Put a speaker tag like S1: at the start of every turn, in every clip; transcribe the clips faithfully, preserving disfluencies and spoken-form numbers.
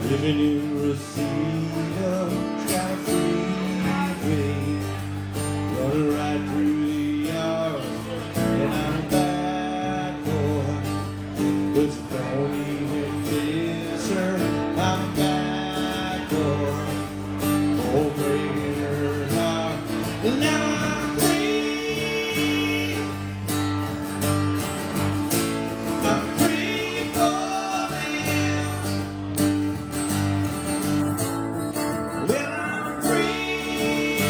S1: living in Reseda, got a freeway running right through the yard, and I'm a bad boy, but you don't even miss her. I'm a bad boy, oh, breaking her heart, and now I'm free. I'm free falling. Well, I'm free.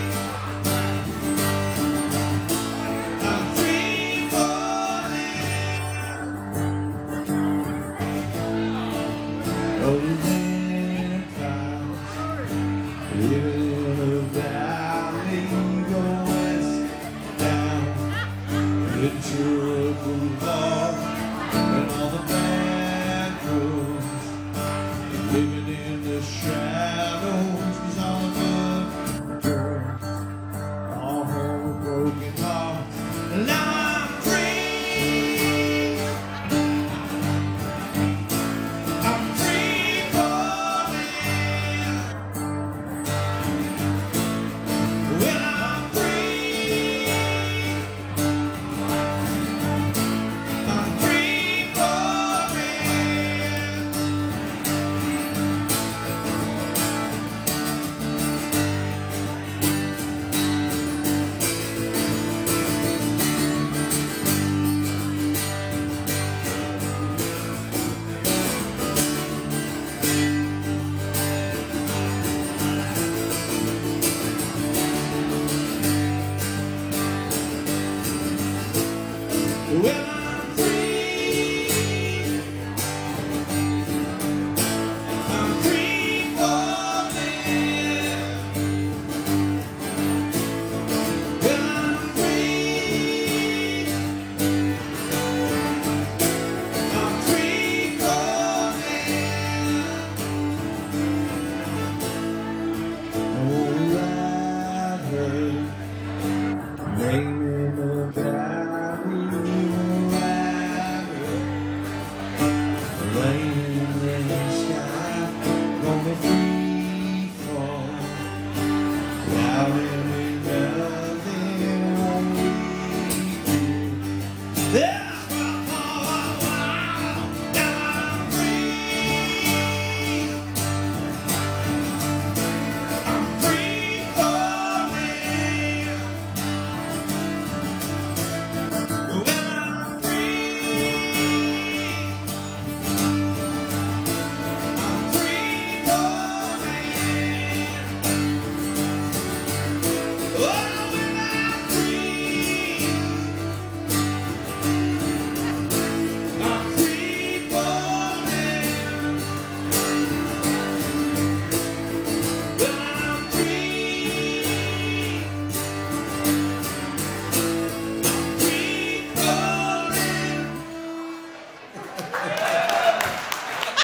S1: I'm free falling. Oh, the clouds living in a valley, go west down into the bar, and all the bad girls living